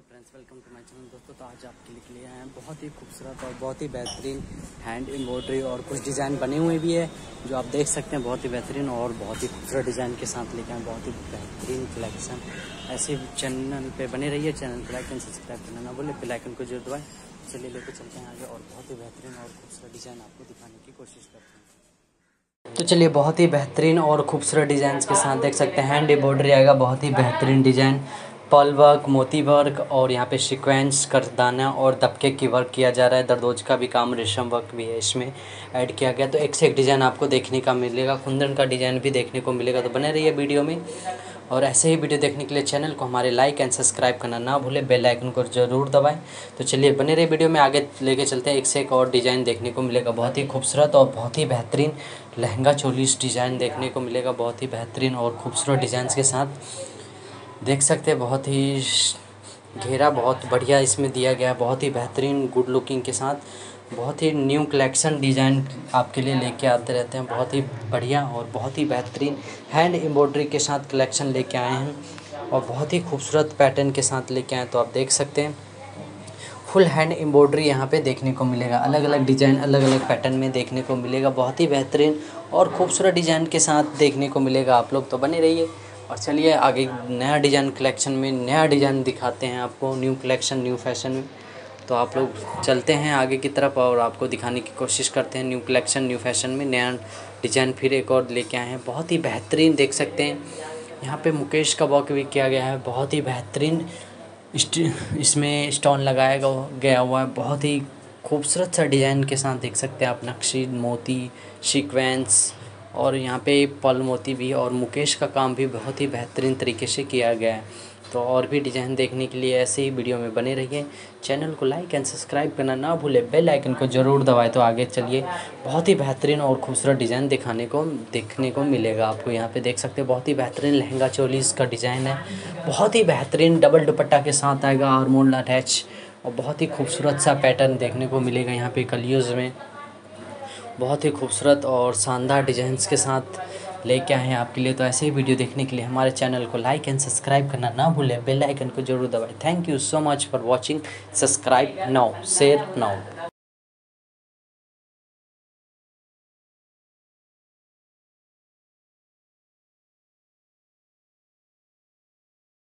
Friends, welcome to my channel. दोस्तों, तो आज आपके लिए आए हैं बहुत ही खूबसूरत और बहुत ही बेहतरीन हैंड एम्ब्रॉयडरी और कुछ डिज़ाइन बने हुए भी है जो आप देख सकते हैं। बहुत ही बेहतरीन और बहुत ही खूबसूरत डिज़ाइन के साथ लेके आए, बहुत ही बेहतरीन कलेक्शन। ऐसे चैनल पे बने रहिए, चैनल को लाइक एंड सब्सक्राइब करना ना भूलें, बेल आइकन को जरूर दबाएं। चलिए लेके चलते हैं आगे और बहुत ही बेहतरीन और खूबसूरत डिज़ाइन आपको दिखाने की कोशिश करते हैं। तो चलिए, बहुत ही बेहतरीन और खूबसूरत डिज़ाइन के साथ देख सकते हैं हैंड एम्ब्रॉयडरी आएगा। बहुत ही बेहतरीन डिज़ाइन, पर्ल वर्क, मोती वर्क और यहाँ पे सीक्वेंस करदाना और दबके की वर्क किया जा रहा है। दरदोज का भी काम, रेशम वर्क भी है इसमें ऐड किया गया। तो एक से एक डिज़ाइन आपको देखने का मिलेगा, कुंदन का डिज़ाइन भी देखने को मिलेगा। तो बने रहिए वीडियो में और ऐसे ही वीडियो देखने के लिए चैनल को हमारे लाइक एंड सब्सक्राइब करना ना भूलें, बेल आइकन को ज़रूर दबाएं। तो चलिए बने रहिए वीडियो में, आगे लेके चलते हैं। एक से एक और डिज़ाइन देखने को मिलेगा, बहुत ही खूबसूरत और बहुत ही बेहतरीन लहंगा चोली डिज़ाइन देखने को मिलेगा। बहुत ही बेहतरीन और खूबसूरत डिज़ाइन के साथ देख सकते हैं। बहुत ही घेरा बहुत बढ़िया इसमें दिया गया है, बहुत ही बेहतरीन गुड लुकिंग के साथ। बहुत ही न्यू कलेक्शन डिज़ाइन आपके लिए लेके आते रहते हैं। बहुत ही बढ़िया और बहुत ही बेहतरीन हैंड एम्ब्रॉयडरी के साथ कलेक्शन लेके आए हैं और बहुत ही खूबसूरत पैटर्न के साथ लेके आए। तो आप देख सकते हैं फुल हैंड एम्ब्रॉयडरी यहाँ पे देखने को मिलेगा। अलग अलग डिज़ाइन, अलग अलग पैटर्न में देखने को मिलेगा। बहुत ही बेहतरीन और खूबसूरत डिज़ाइन के साथ देखने को मिलेगा आप लोग। तो बने रहिए और चलिए आगे नया डिज़ाइन कलेक्शन में नया डिज़ाइन दिखाते हैं आपको, न्यू कलेक्शन न्यू फैशन में। तो आप लोग चलते हैं आगे की तरफ और आपको दिखाने की कोशिश करते हैं न्यू कलेक्शन न्यू फैशन में नया डिज़ाइन फिर एक और लेके आए हैं। बहुत ही बेहतरीन देख सकते हैं, यहाँ पे मुकेश का वर्क भी किया गया है। बहुत ही बेहतरीन इसमें स्टोन लगाया गया हुआ है। बहुत ही खूबसूरत सा डिज़ाइन के साथ देख सकते हैं आप, नक्शी, मोती, सीक्वेंस और यहाँ पे पर्ल मोती भी और मुकेश का काम भी बहुत ही बेहतरीन तरीके से किया गया है। तो और भी डिज़ाइन देखने के लिए ऐसे ही वीडियो में बने रहिए। चैनल को लाइक एंड सब्सक्राइब करना ना भूलें, बेल आइकन को ज़रूर दबाएं। तो आगे चलिए, बहुत ही बेहतरीन और खूबसूरत डिज़ाइन देखने को मिलेगा आपको। यहाँ पे देख सकते हैं बहुत ही बेहतरीन लहंगा चोली इसका डिज़ाइन है। बहुत ही बेहतरीन डबल दुपट्टा के साथ आएगा, हारमोन अटैच और बहुत ही खूबसूरत सा पैटर्न देखने को मिलेगा यहाँ पे कलयुग में। बहुत ही खूबसूरत और शानदार डिज़ाइंस के साथ लेके आए हैं आपके लिए। तो ऐसे ही वीडियो देखने के लिए हमारे चैनल को लाइक एंड सब्सक्राइब करना ना भूलें, बेल आइकन को जरूर दबाएं। Thank you so much for watching. Subscribe now, share now.